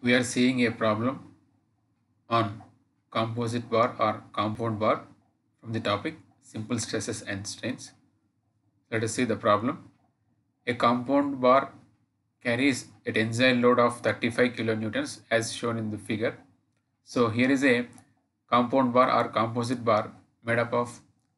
we are seeing a problem on composite bar or compound bar from the topic simple stresses and strains. Let us see the problem. A compound bar carries a tensile load of 35 kilonewtons as shown in the figure. So here is a compound bar or composite bar made up of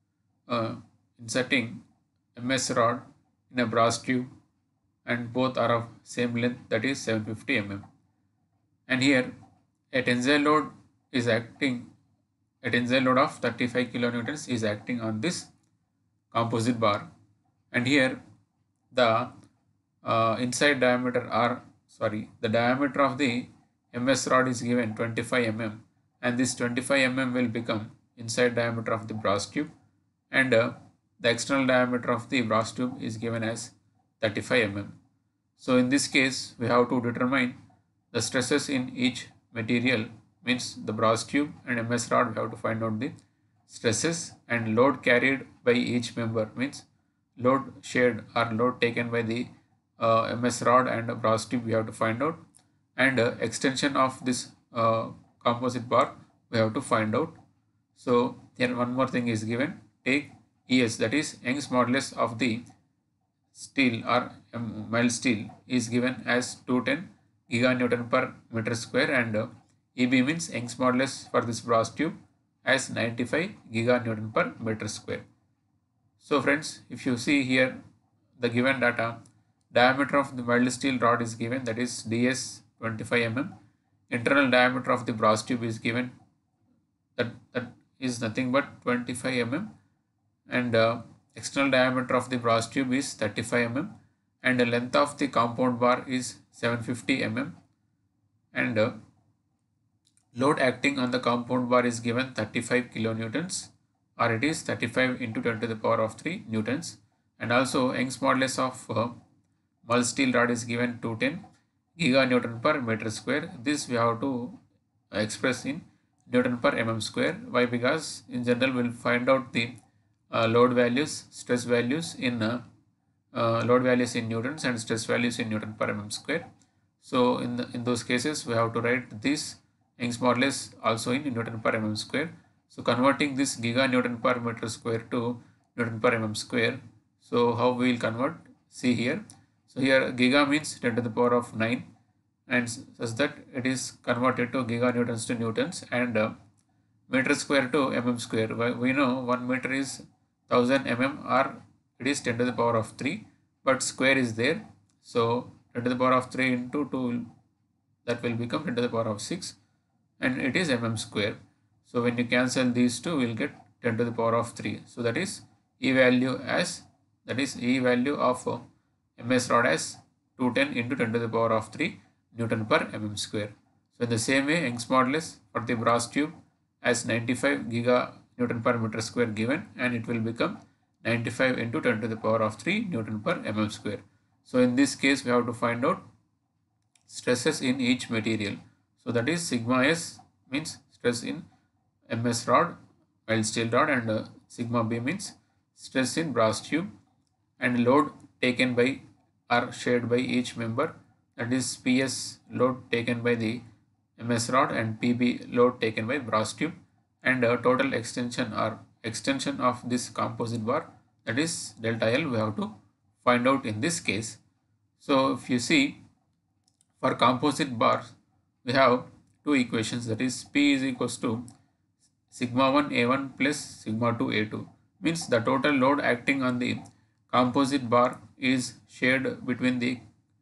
inserting MS rod in a brass tube, and both are of same length, that is 750 mm. And here a tensile load is acting, a tensile load of 35 kilonewtons is acting on this composite bar, and here the inside diameter the diameter of the MS rod is given 25 mm, and this 25 mm will become inside diameter of the brass tube, and the external diameter of the brass tube is given as 35 mm. So in this case we have to determine the stresses in each material, means the brass tube and MS rod we have to find out the stresses, and load carried by each member, means load shared or load taken by the MS rod and brass tube we have to find out, and extension of this composite bar we have to find out. So here one more thing is given. Take ES, that is Young's modulus of the steel or mild steel is given as 210 giganewton per meter square, and EB means Young's modulus for this brass tube as 95 giganewton per meter square. So friends, if you see here the given data, diameter of the mild steel rod is given, that is DS 25 mm. Internal diameter of the brass tube is given, that is nothing but 25 mm, and external diameter of the brass tube is 35 mm, and the length of the compound bar is 750 mm, and load acting on the compound bar is given 35 kilonewtons, or it is 35 into 10 to the power of 3 newtons, and also Young's modulus of mild steel rod is given 210 giganewton per meter square. This we have to express in Newton per mm square. Why? Because in general we will find out the load values, stress values in load values in newtons and stress values in Newton per mm square. So in those cases we have to write this Young's modulus also in Newton per mm square. So converting this giganewton per meter square to Newton per mm square. So how we will convert? See here. So here giga means 10 to the power of 9, and such that it is converted to giganewtons to newtons, and meter square to mm square. We know 1 meter is 1000 mm, or it is 10 to the power of 3, but square is there. So 10 to the power of 3 into 2, that will become 10 to the power of 6, and it is mm square. So when you cancel these two, we will get 10 to the power of 3. So that is E value as, that is E value of MS rod as 210 into 10 to the power of 3 Newton per mm square. So in the same way, Young's modulus for the brass tube as 95 giganewton per meter square given, and it will become 95 into 10 to the power of 3 Newton per mm square. So in this case we have to find out stresses in each material. So that is sigma S means stress in MS rod, mild steel rod, and sigma B means stress in brass tube, and load taken by or shared by each member, that is PS load taken by the MS rod and PB load taken by brass tube, and total extension or extension of this composite bar, that is delta L, we have to find out in this case. So if you see, for composite bars we have two equations, that is P is equals to sigma 1 A1 plus sigma 2 A2, means the total load acting on the composite bar is shared between the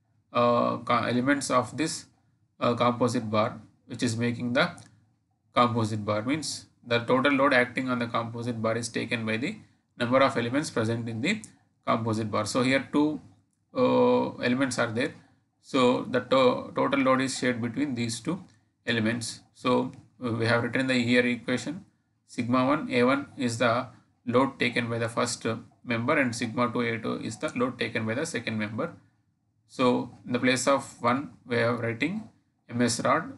elements of this composite bar, which is making the composite bar, means the total load acting on the composite bar is taken by the number of elements present in the composite bar. So here two elements are there, so the total load is shared between these two elements. So we have written the here equation, sigma 1 A1 is the load taken by the first member, and sigma 2 A2 is the load taken by the second member. So in the place of 1 we are writing MS rod,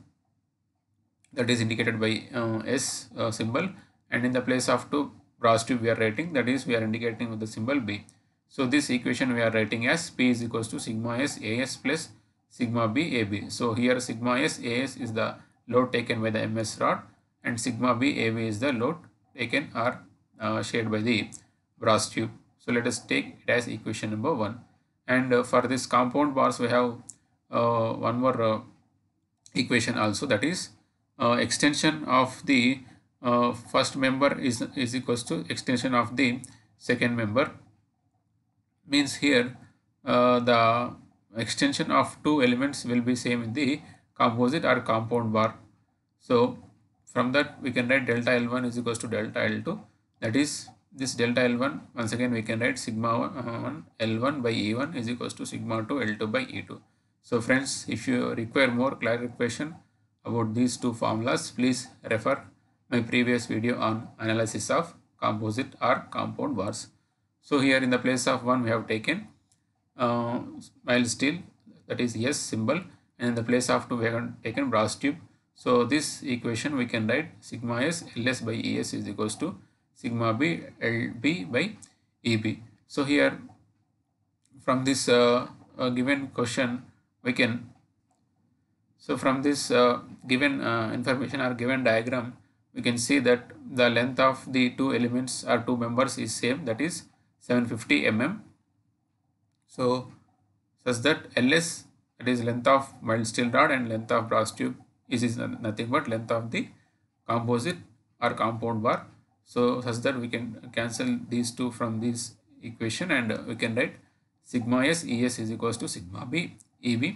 that is indicated by S symbol, and in the place of 2 brass tube we are writing, that is we are indicating with the symbol B. So this equation we are writing as P is equals to sigma S AS plus sigma B AB. So here sigma S AS is the load taken by the MS rod, and sigma B AB is the load taken or shared by the brass tube. So let us take it as equation number 1. And for this compound bars we have one more equation also, that is extension of the first member is equals to extension of the second member. Means here the extension of two elements will be same in the composite or compound bar. So from that we can write delta L1 is equals to delta L2, that is this delta L1, once again we can write sigma 1 L1 by E1 is equals to sigma 2 L2 by E2. So friends, if you require more clarification about these two formulas, please refer my previous video on analysis of composite or compound bars. So here in the place of 1 we have taken mild steel, that is S symbol, and in the place of 2 we have taken brass tube. So this equation we can write sigma S Ls by Es is equals to sigma B Lb by Eb. So here from this given question we can, so from this given information or given diagram we can see that the length of the two elements or two members is same, that is 750 mm. So such that Ls, that is length of mild steel rod, and length of brass tube is nothing but length of the composite or compound bar. So such that we can cancel these two from this equation, and we can write sigma S Es is equals to sigma B Eb.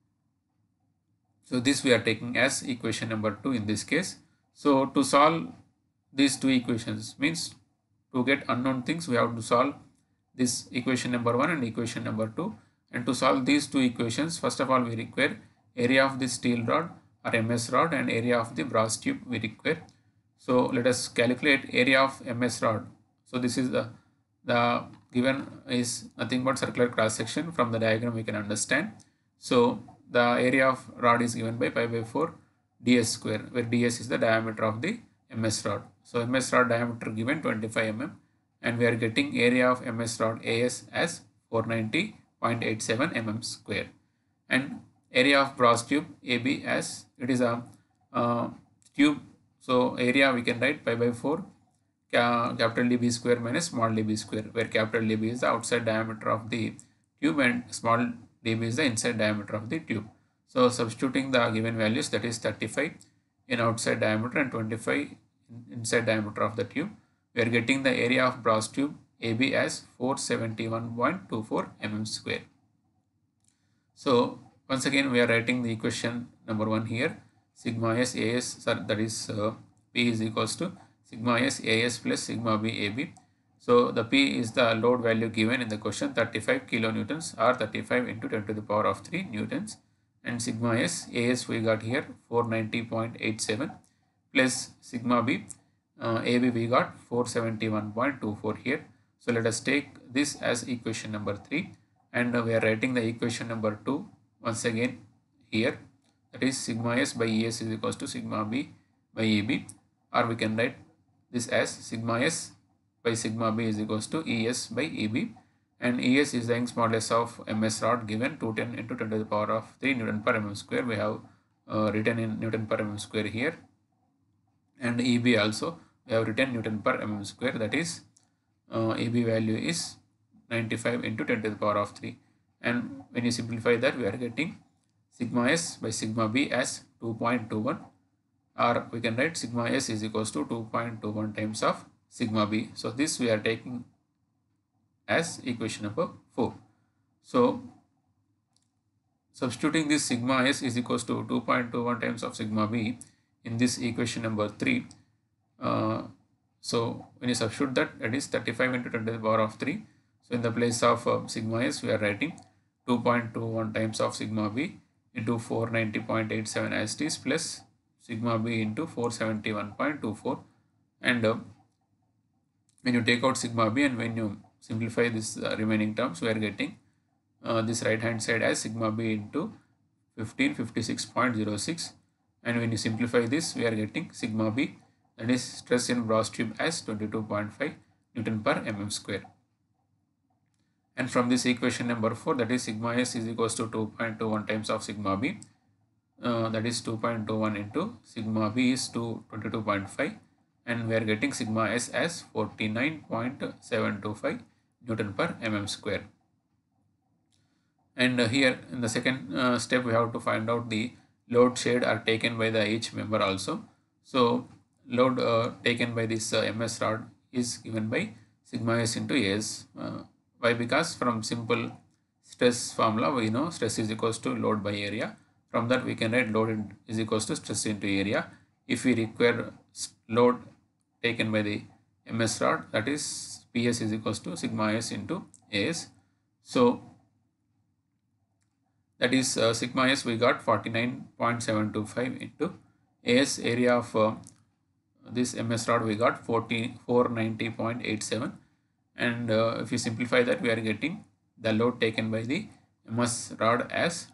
So this we are taking as equation number 2 in this case. So to solve these two equations, means to get unknown things we have to solve this equation number 1 and equation number 2. And to solve these two equations, first of all we require area of the steel rod or MS rod and area of the brass tube we require. So let us calculate area of MS rod. So this is the given is nothing but circular cross section. From the diagram we can understand. So the area of rod is given by pi by 4 ds square, where ds is the diameter of the MS rod. So MS rod diameter given 25 mm, and we are getting area of MS rod AS as 490.87 mm square, and area of brass tube AB as it is a tube. So area we can write pi by 4 capital DB square minus small dB square, where capital DB is the outside diameter of the tube and small dB is the inside diameter of the tube. So substituting the given values, that is 35 in outside diameter and 25 inside diameter of the tube, we are getting the area of brass tube AB as 471.24 mm square. So once again we are writing the equation number 1 here, sigma S AS, that is P is equals to sigma S AS plus sigma B AB. So the P is the load value given in the question, 35 kilonewtons or 35 into 10 to the power of 3 newtons, and sigma S AS we got here 490.87 plus sigma B AB we got 471.24 here. So let us take this as equation number 3, and we are writing the equation number 2 once again here, that is sigma S by Es is equals to sigma B by Eb, or we can write this as sigma S by sigma B is equals to Es by Eb, and Es is the Young's modulus of MS rod given 210 into 10 to the power of 3 Newton per mm square. We have written in Newton per mm square here, and Eb also we have written Newton per mm square, that is Eb value is 95 into 10 to the power of 3, and when you simplify that we are getting sigma S by sigma B as 2.21, or we can write sigma S is equals to 2.21 times of sigma B. So this we are taking as equation number 4. So substituting this sigma S is equals to 2.21 times of sigma B in this equation number 3. So when you substitute that, it is 35 into 10 to the power of 3. So in the place of sigma S we are writing 2.21 times of sigma B into 490.87 as it is, plus sigma B into 471.24, and when you take out sigma B and when you simplify this remaining terms, we are getting this right hand side as sigma B into 1556.06, and when you simplify this we are getting sigma B, that is stress in brass tube, as 22.5 Newton per mm square. And from this equation number 4, that is sigma s is equals to 2.21 times of sigma b, that is 2.21 into sigma b is 22.5, and we are getting sigma s as 49.725 Newton per mm square. And here in the second step, we have to find out the load shared are taken by the each member also. So load taken by this ms rod is given by sigma s into as. Why? Because from simple stress formula we know stress is equals to load by area. From that we can write load is equals to stress into area. If we require load taken by the ms rod, that is ps is equals to sigma s into as. So that is sigma s we got 49.725 into as area of this ms rod we got 490.87, and if you simplify that we are getting the load taken by the ms rod as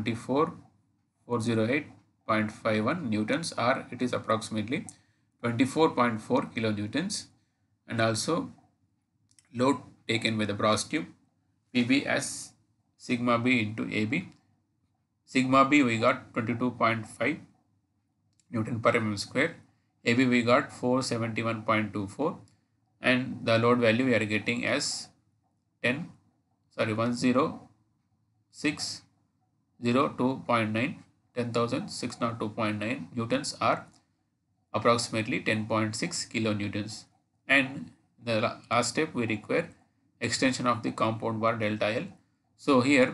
24408.51 newtons, or it is approximately 24.4 kilonewtons, and also load taken by the brass tube pb as sigma b into ab. Sigma b we got 22.5 Newton per mm square. AB we got 471.24, and the load value we are getting as 10602.9 newtons, or approximately 10.6 kilonewtons. And the last step we require extension of the compound bar delta L. So here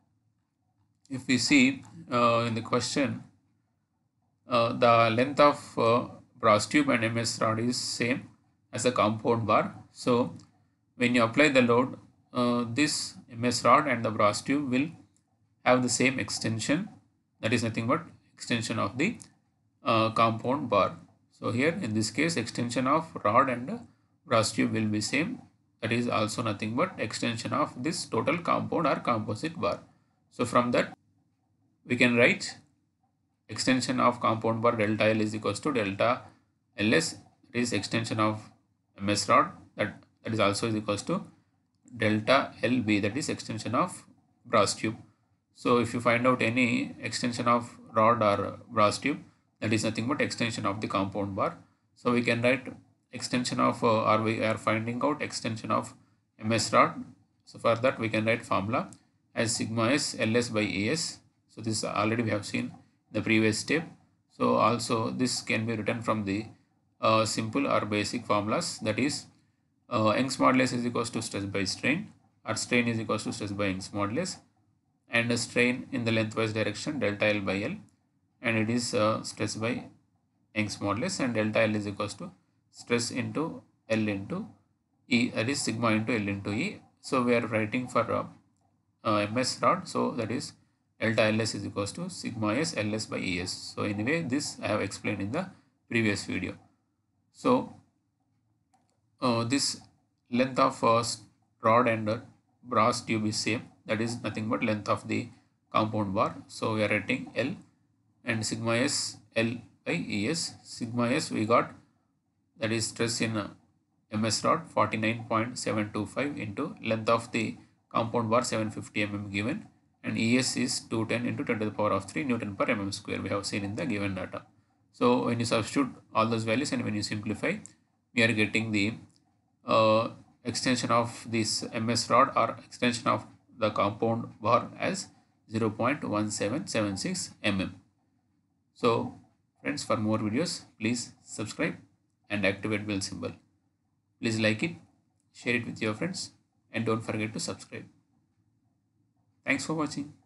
if we see in the question, the length of brass tube and ms rod is same as the compound bar. So when you apply the load, this ms rod and the brass tube will have the same extension, that is nothing but extension of the compound bar. So here in this case extension of rod and brass tube will be same, that is also nothing but extension of this total compound or composite bar. So from that we can write extension of compound bar delta L is equals to delta Ls, it is extension of ms rod, that is also is equals to delta Lb, that is extension of brass tube. So if you find out any extension of rod or brass tube, that is nothing but extension of the compound bar. So we can write extension of or we are finding out extension of ms rod. So for that we can write formula as sigma s Ls by Es. So this already we have seen the previous step. So also this can be written from the simple or basic formulas, that is Young's modulus is equals to stress by strain, or strain is equals to stress by Young's modulus, and a strain in the lengthwise direction delta L by L, and it is stress by Young's modulus, and delta L is equals to stress into L into E, that is sigma into L into E. So we are writing for ms rod, so that is delta Ls is equals to sigma s Ls by Es. So anyway this I have explained in the previous video. So this length of rod and brass tube is same, that is nothing but length of the compound bar. So we are writing L and sigma s L by Es. Sigma s we got, that is stress in ms rod 49.725 into length of the compound bar 750 mm given, and Es is 210 into 10 to the power of 3 Newton per mm square, we have seen in the given data. So when you substitute all those values and when you simplify, we are getting the extension of this ms rod or extension of the compound bar as 0.1776 mm. So friends, for more videos please subscribe and activate bell symbol. Please like it, share it with your friends, and don't forget to subscribe. Thanks for watching.